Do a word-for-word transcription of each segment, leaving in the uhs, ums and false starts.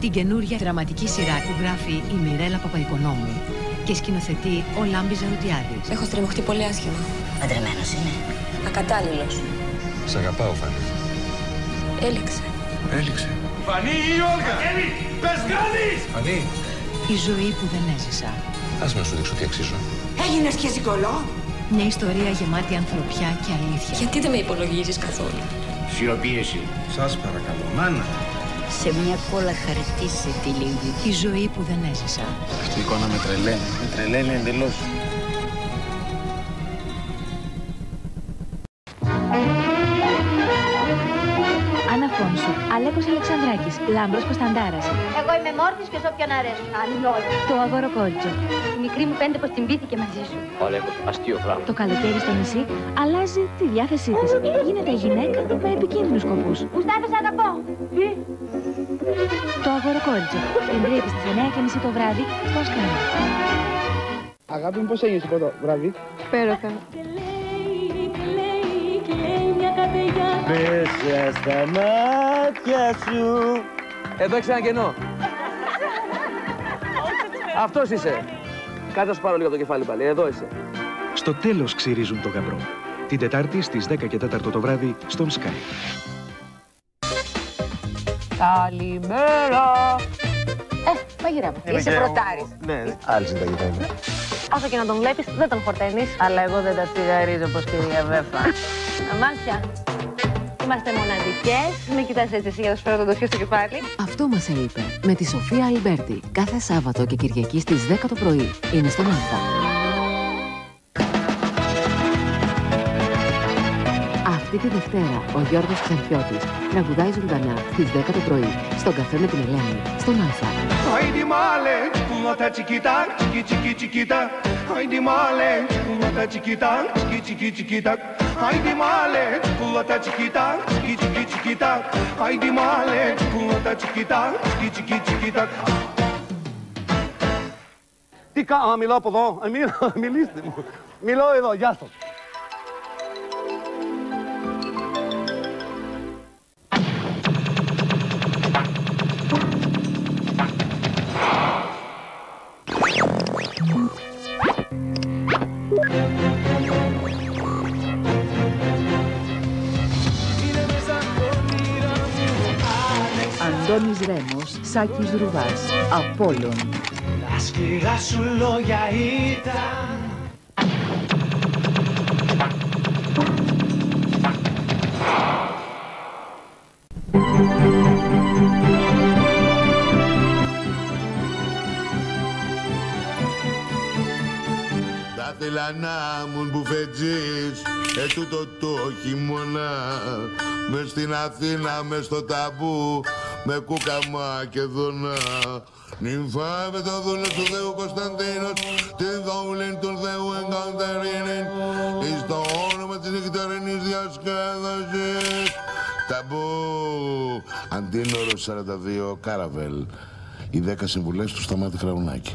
την καινούρια δραματική σειρά που γράφει η Μιρέλα Παπαϊκονόμου και σκηνοθετεί ο Λάμπης Ζαρουτιάδης. Έχω στριμωχτεί πολύ άσχημα. Παντρεμένος είναι. Ακατάλληλος. Σ' αγαπάω, Φανή. Έληξε. Έληξε. Φανή ή Όλγα! Έμι, πες κάνεις! Φανή. Η ζωή που δεν έζησα. Ας με σου δείξω τι αξίζω. Έγινες και ζυγκολό. Μια ιστορία γεμάτη ανθρωπιά και αλήθεια. Γιατί δεν με υπολογίζεις καθόλου? Σιωπήεση. Σας παρακαλώ, μάνα. Σε μια κόλλα χαρτίσε τη λίγη. Η ζωή που δεν έζησα. Αυτή η εικόνα με τρελαίνει. Με τρελαίνει εντελώς. Άννα Φόνσου, Αλέκος Αλεξανδράκης, Λάμπρος Κωνσταντάρας. Εγώ είμαι Μόρφης και σ' όποιον αρέσουν. Άλλοι όλοι. Το Αγοροκόλτσο. Η μικρή μου πέντε πως την πήθηκε μαζί σου. Ο Αλέκος, αστείο πράγμα. Το καλοκαίρι στο νησί αλλάζει τη διάθεσή της. Γίνεται γυναίκα με επικίνδυνους σκοπούς. Μουστάφα, σ' αγαπώ. Το Αγοροκόλτσο. Την Τρίτη στις εννιά και μισή το βράδυ στο Sky. Αγάπη μου, πώς έγινες από το βράδυ? Υπέροχα. Μέσα στα μάτια σου. Εδώ έχεις ένα κενό. Αυτός είσαι. Κάτσε να σου πάρω λίγο το κεφάλι πάλι. Εδώ είσαι. Στο τέλος ξυρίζουν το γαμπρό. Την Τετάρτη στις δέκα και τέσσερα το βράδυ στον Sky. Καλημέρα. Ε, μαγειρεύω. Είσαι πρωτάρης. Ναι, άλλη συνταγή θα είναι. Όσο και να τον βλέπεις, δεν τον χορταίνεις. Αλλά εγώ δεν τα τσιγαρίζω πως κυρία Βέφα. Αμάρτια. Είμαστε μοναδικές. Μην κοιτάς έτσι εσύ για να σου φέρω το ντοσιό στο κεφάλι. Αυτό μας έλειπε με τη Σοφία Αλμπέρτη. Κάθε Σάββατο και Κυριακή στις δέκα το πρωί. Είναι στον Αλφα. Αυτή τη Δευτέρα ο Γιώργος Ξανθιώτης τραγουδάει ζωντανά στις δέκα το πρωί στον καφέ με την Ελένη, στον Αλφα. Haydi male, çikolata çikita, çiki çiki çikita. Haydi male, çikolata çikita, çiki çiki çikita. Haydi male, çikolata çikita, çiki çiki çikita. Haydi male, çikolata çikita, çiki çiki çikita. Τι κάνω, μιλώ από εδώ. Ε, μιλώ, μιλήστε μου. Μιλώ εδώ, γεια σας. Αντώνης Ρέμος, Σάκης Ρουβάς, Απόλλων. Τα σκληρά σου λόγια ήταν. Τα θέλανα μου μπουφετζής, ετούτο το χειμώνα. Μες στην Αθήνα, μες στο ταμπού, με κούκα Μακεδόνα. Νυμφά με το δούλο του Θεού Κωνσταντίνος, την δόουλην του Θεού Εγκαντερίνην, εις το όνομα της νυχτερινής διασκέδασης. Ταμπού, Αντίνορος σαράντα δύο, Κάραβελ. Οι δέκα συμβουλές του Σταμάτη Χρεουνάκη.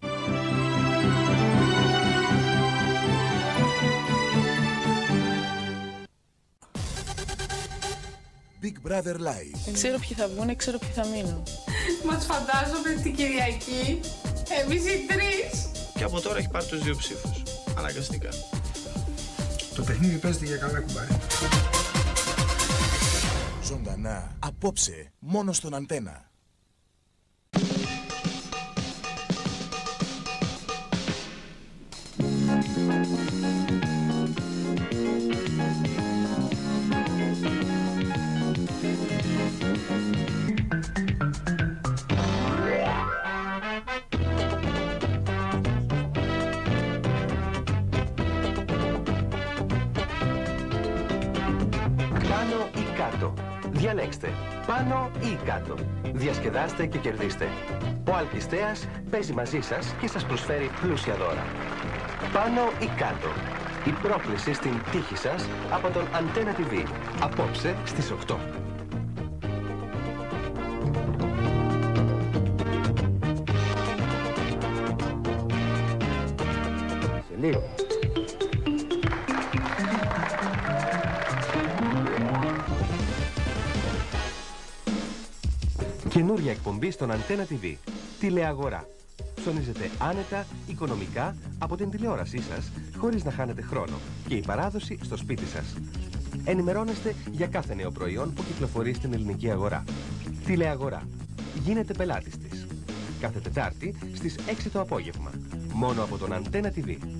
Big Brother Live. Ξέρω ποιοι θα βγουν, ξέρω ποιοι θα μείνουν. Μας φαντάζομαι την Κυριακή, εμείς οι τρεις. Και από τώρα έχει πάρει τους δύο ψήφους. Αναγκαστικά. Το παιχνίδι παίζεται για καλά κουμπάρι. Ζωντανά, απόψε, μόνο στον Αντένα. Πάνω ή κάτω. Διαλέξτε. Πάνω ή κάτω. Διασκεδάστε και κερδίστε. Ο Αλκιστέας παίζει μαζί σας και σας προσφέρει πλούσια δώρα. Πάνω ή κάτω. Η πρόκληση στην τύχη σας από τον Αντένα τι βι. Απόψε στις οκτώ. Σε λίγο. Καινούργια Καινούρια εκπομπή στον Αντένα τι βι. Τηλεαγορά. Ψωνίζετε άνετα, οικονομικά, από την τηλεόρασή σας, χωρίς να χάνετε χρόνο. Και η παράδοση στο σπίτι σας. Ενημερώνεστε για κάθε νέο προϊόν που κυκλοφορεί στην ελληνική αγορά. Τηλεαγορά. Γίνετε πελάτης της. Κάθε Τετάρτη στις έξι το απόγευμα. Μόνο από τον Αντένα τι βι.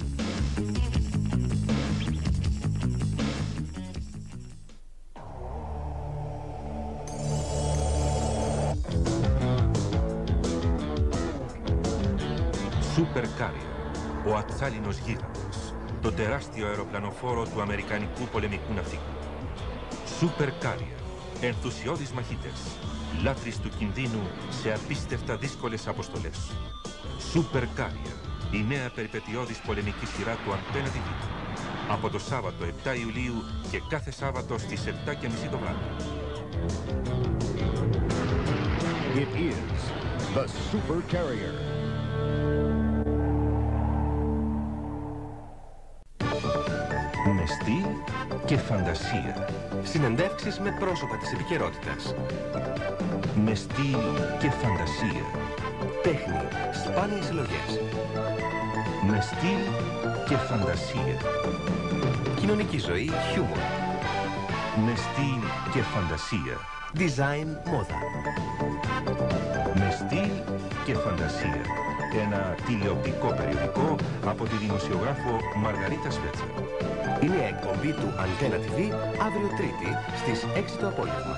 Super Carrier, ο ατσάλινος γίγαντας, το τεράστιο αεροπλανοφόρο του Αμερικανικού πολεμικού ναυτικού. Super Carrier, ενθουσιώδεις μαχητές, λάτρεις του κινδύνου σε απίστευτα δύσκολες αποστολές. Super Carrier, η νέα περιπετειώδης πολεμική σειρά του Αντένα τι βι. Από το Σάββατο επτά Ιουλίου και κάθε Σάββατο στις επτά και μισή το βράδυ. It is the Super Carrier. Με στυλ και φαντασία. Συνεντεύξεις με πρόσωπα της επικαιρότητας. Με στυλ και φαντασία. Τέχνη, σπάνιες συλλογές. Με στυλ και φαντασία. Κοινωνική ζωή, χιούμορ. Με στυλ και φαντασία. Design, μόδα. Με στυλ και φαντασία. Ένα τηλεοπτικό περιοδικό από τη δημοσιογράφο Μαργαρίτα Σβέτσα. Είναι η εκπομπή του Αντένα τι βι αύριο Τρίτη στις έξι το απόγευμα.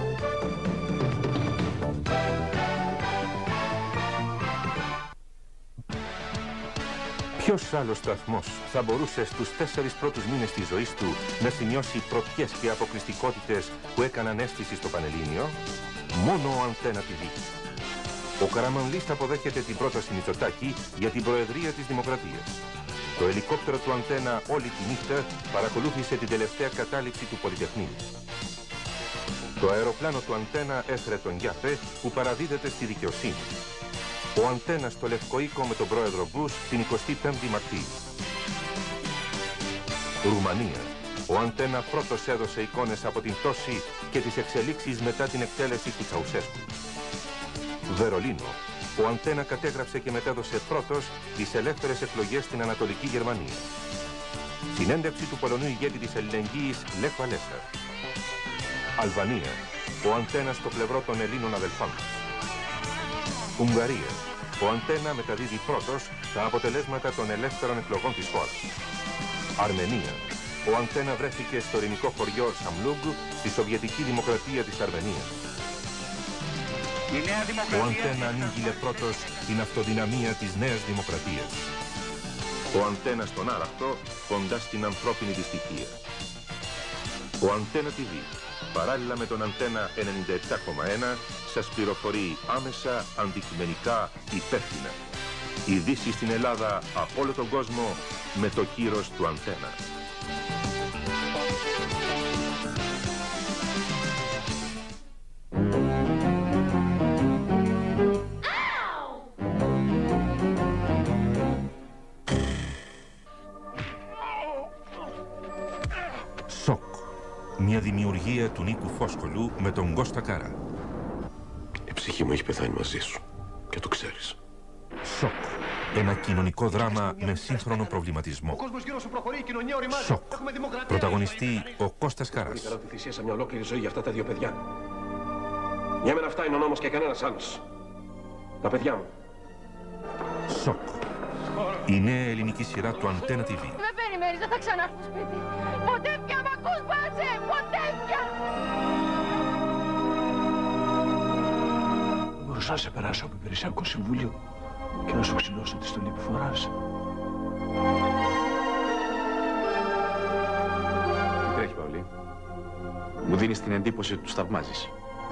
Ποιος άλλος σταθμός θα μπορούσε στους τέσσερις πρώτους μήνες της ζωής του να σημειώσει πρωτιές και αποκλειστικότητες που έκαναν αίσθηση στο Πανελλήνιο? Μόνο ο Αντένα τι βι. Ο Καραμανλής αποδέχεται την πρόταση Μητσοτάκη για την Προεδρία της Δημοκρατίας. Το ελικόπτερο του Αντένα όλη τη νύχτα παρακολούθησε την τελευταία κατάληψη του Πολυτεχνείου. Το αεροπλάνο του Αντένα έφερε τον Γιάπε που παραδίδεται στη δικαιοσύνη. Ο Αντένα στο Λευκό Οίκο με τον πρόεδρο Μπούς την εικοστή πέμπτη Μαρτίου. Ρουμανία. Ο Αντένα πρώτος έδωσε εικόνες από την πτώση και τις εξελίξεις μετά την εκτέλεση του Τσαουσέσκου. Βερολίνο. Ο Αντένα κατέγραψε και μετέδωσε πρώτος τις ελεύθερες εκλογές στην Ανατολική Γερμανία. Συνέντευξη του Πολωνού ηγέτη της Ελληνικής Λεχ Βαλέσα. Αλβανία. Ο Αντένα στο πλευρό των Ελλήνων αδελφών μας. Ουγγαρία. Ο Αντένα μεταδίδει πρώτος τα αποτελέσματα των ελεύθερων εκλογών της χώρας. Αρμενία. Ο Αντένα βρέθηκε στο ειρηνικό χωριό Σαμλούγκ στη Σοβιετική Δημοκρατία της Αρμενίας. Ο Αντένα ανήγγειλε πρώτος την αυτοδυναμία της νέας δημοκρατίας. Ο Αντένα στον Άραχτο, κοντά στην ανθρώπινη δυστυχία. Ο Αντένα τι βι, παράλληλα με τον Αντένα ενενήντα επτά κόμμα ένα, σας πληροφορεί άμεσα, αντικειμενικά, υπεύθυνα. Ειδήσεις στην Ελλάδα από όλο τον κόσμο με το κύρος του Αντένα. Σοκ. Μια δημιουργία του Νίκου Φόσκολου με τον Κώστα Κάρα. Η ψυχή μου έχει πεθάνει μαζί σου και το ξέρεις. Σοκ. Ένα κοινωνικό δράμα με σύγχρονο προβληματισμό. Σοκ. Πρωταγωνιστή ο Κώστας Κάρας. Ήθελα ότι θυσίασα μια ολόκληρη ζωή για αυτά τα δύο παιδιά. Για μένα αυτά είναι ο νόμος και κανένας άλλος. Τα παιδιά μου. Σοκ. Η νέα ελληνική σειρά του Αντένα τι βι. Με περιμένεις, δεν θα ξανάρθω στο σπίτι. Ποτέ πια μ' ακούς, μπάτσε, ποτέ πια. Μπορούσα να σε περάσω από υπηρεσιακό συμβούλιο και να σου ξυλώσω τη στολή που φοράς. Τι τρέχει, Παυλή? Μου δίνεις την εντύπωση ότι τους θαυμάζεις.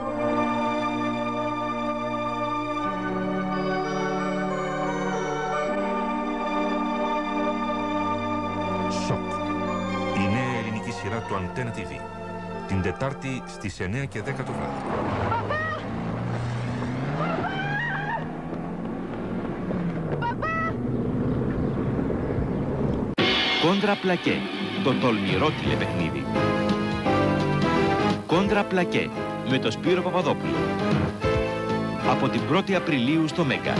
Σοκ. Η νέα ελληνική σειρά του Αντένα τι βι. Την Τετάρτη στις εννιά και δέκα το βράδυ. Κόντρα Πλακέ, το τολμηρό τηλεπαιχνίδι. Κόντρα Πλακέ, με το Σπύρο Παπαδόπουλο. από την πρώτη Απριλίου στο Μέγκα.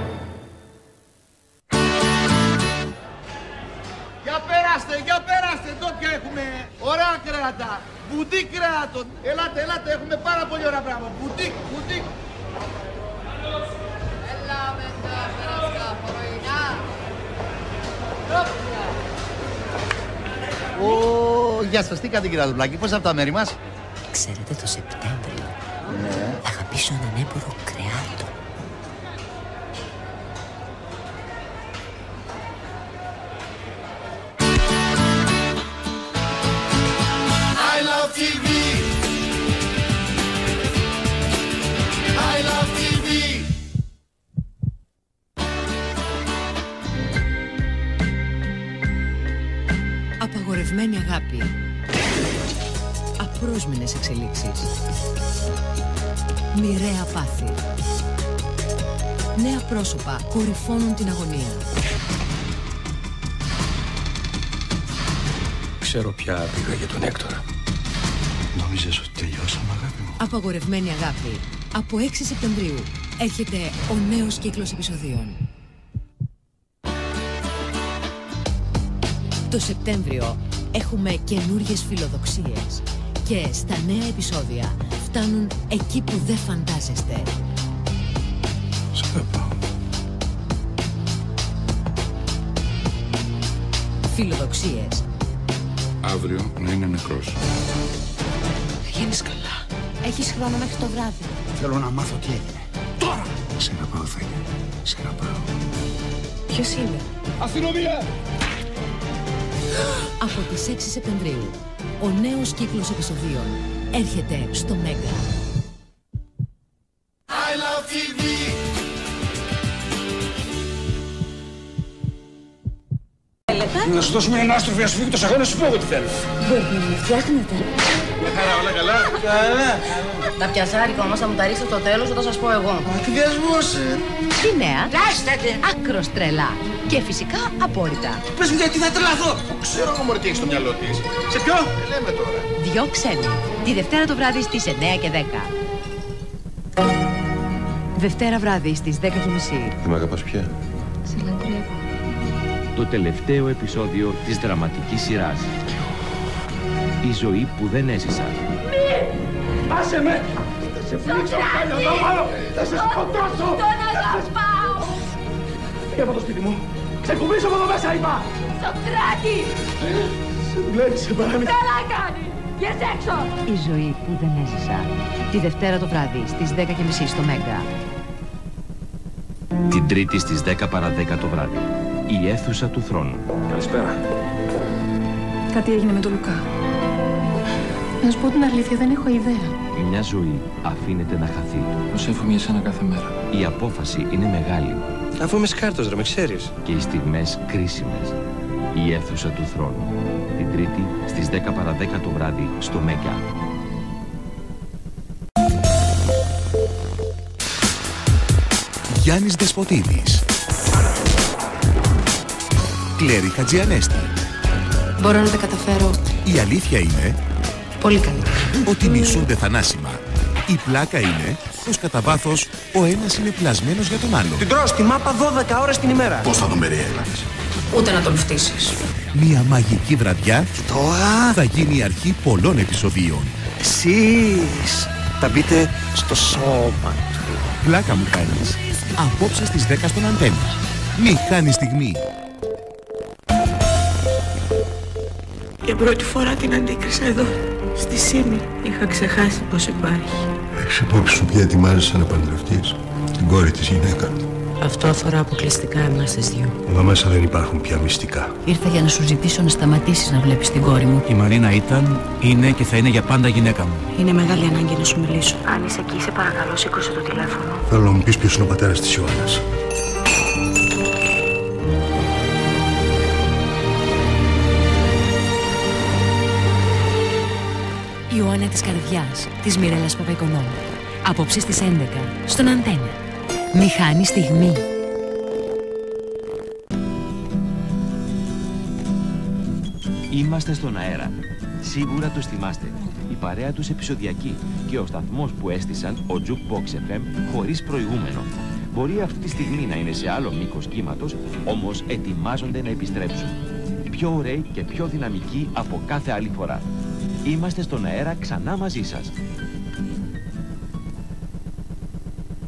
Για περάστε, για περάστε, εδώ πια έχουμε ωραία κρέατα, μπουτίκ κρέατο. Ελάτε, ελάτε, έχουμε πάρα πολύ ωραία πράγματα. Μπουτίκ, μπουτίκ. Έλα με τα περαστικά πρωινά. Ω, γεια σας, τι κάνετε κύριε Αλμπλάκη, πώς είναι από τα μέρη μας? Ξέρετε, το Σεπτέμβριο θα αγαπήσω έναν έμπορο κρεάτο. I love τι βι. I love τι βι. Απαγορευμένη αγάπη. Απρόσμενες εξελίξεις. Μοιραία πάθη. Νέα πρόσωπα κορυφώνουν την αγωνία. Ξέρω πια πήγα για τον Έκτορα. Νόμιζες ότι τελειώσαμε, αγάπη μου? Απαγορευμένη αγάπη. Από έξι Σεπτεμβρίου έρχεται ο νέος κύκλος επεισοδίων. Το Σεπτέμβριο έχουμε καινούριες φιλοδοξίες και στα νέα επεισόδια φτάνουν εκεί που δεν φαντάζεστε. Σ' αγαπάω. Φιλοδοξίες. Αύριο να είναι νεκρός. Θα γίνεις καλά. Έχεις χρόνο μέχρι το βράδυ. Θέλω να μάθω τι έγινε. Τώρα! Σε αγαπάω, Θένια. Σε αγαπάω. Ποιος είναι? Αστυνομία! Από τις έξι Σεπτεμβρίου, ο νέος κύκλος επεισοδίων έρχεται στο Μέγκα. I love τι βι. Να σου δώσουμε έναν άστροφο για να σου φύγει το σαγόνι, να σου πω εγώ τι θέλω. Μπορεί να με φτιάχνετε. Μια χαρά, όλα καλά. Καλά. Τα πιασάρικα όμως θα μου τα ρίξετε στο τέλος όταν σας πω εγώ. Μα τι βιασμός, ε. Τι νέα, άκρος τρελά και φυσικά απόρριτα. Πες μου γιατί θα τρελαθώ. Ξέρω εγώ μωρέ τι έχεις στο μυαλό της. Σε ποιο? Λέμε τώρα. Δυο ξένοι, τη Δευτέρα το βράδυ στις εννιά και δέκα. Δευτέρα βράδυ στις δέκα και μισή. Δεν με αγαπάς πια? Σε λατρεύω. Το τελευταίο επεισόδιο της δραματικής σειράς. Η ζωή που δεν έζησα. Άσε με! Θα σε φλήξω πάλι εδώ πάνω! Θα σε σκοτώσω! Τον αγαπάω! Φύγε από το σπίτι μου! Ξεκουμπήσω από εδώ μέσα, είπα! Σοκράτη! Σε δουλεύει, σε παράμεσα! Καλά κάνει! Βγες έξω! Η ζωή που δεν έζησα. Τη Δευτέρα το βράδυ στις δέκα και μισή στο Μέγκα. Την Τρίτη στις δέκα παρά δέκα το βράδυ. Η αίθουσα του θρόνου. Καλησπέρα. Κάτι έγινε με τον Λουκά. Να σου πω την αλήθεια, δεν έχω ιδέα. Μια ζωή αφήνεται να χαθεί. Προσεύχομαι για σένα κάθε μέρα. Η απόφαση είναι μεγάλη. Αφού είμαι σκάρτος, ρε, με ξέρεις. Και οι στιγμές κρίσιμες. Η αίθουσα του θρόνου. Την Τρίτη στις δέκα παρά δέκα το βράδυ στο Μέγκα. Γιάννης Δεσποτίδης. Κλέρι Χατζιανέστη. Μπορώ να τα καταφέρω. Η αλήθεια είναι πολύ καλύτερα. Ότι μισούνται θανάσιμα. Η πλάκα είναι πως κατά βάθος ο ένας είναι πλασμένος για τον άλλον. Την τρώω στη μάπα δώδεκα ώρες την ημέρα. Πώς θα τον περιέγραφες? Ούτε να τον φτύσεις. Μια μαγική βραδιά τώρα θα γίνει η αρχή πολλών επεισοδίων. Εσείς θα μπείτε στο σώμα του. Πλάκα μου κάνεις. Απόψε στις δέκα στον Αντένα. Μη χάνει στιγμή. Για πρώτη φορά την αντίκρισα εδώ, στη Σύμη. Είχα ξεχάσει πως υπάρχει. Έχεις υπόψη σου πια ετοιμάζεσαι να παντρευτείς την κόρη της γυναίκα. Αυτό αφορά αποκλειστικά εμάς τις δυο. Εδώ μέσα δεν υπάρχουν πια μυστικά. Ήρθα για να σου ζητήσω να σταματήσεις να βλέπεις την κόρη μου. Η Μαρίνα ήταν, είναι και θα είναι για πάντα γυναίκα μου. Είναι μεγάλη ανάγκη να σου μιλήσω. Αν είσαι εκεί, σε παρακαλώ, σήκωσε το τηλέφωνο. Θέλω να μου πεις ποιος είναι ο πατέρας της Ιωάννας. Η Ιωάννα της Καρδιάς, της Μιρέλας Παπαϊκονόμου. Απόψε στις έντεκα, στον Αντένα. Μη χάνει στιγμή. Είμαστε στον αέρα. Σίγουρα το θυμάστε. Η παρέα τους επεισοδιακή και ο σταθμός που έστησαν, ο Jukebox εφ εμ, χωρίς προηγούμενο. Μπορεί αυτή τη στιγμή να είναι σε άλλο μήκος κύματος, όμως ετοιμάζονται να επιστρέψουν. Πιο ωραίοι και πιο δυναμικοί από κάθε άλλη φορά. Είμαστε στον αέρα ξανά μαζί σας.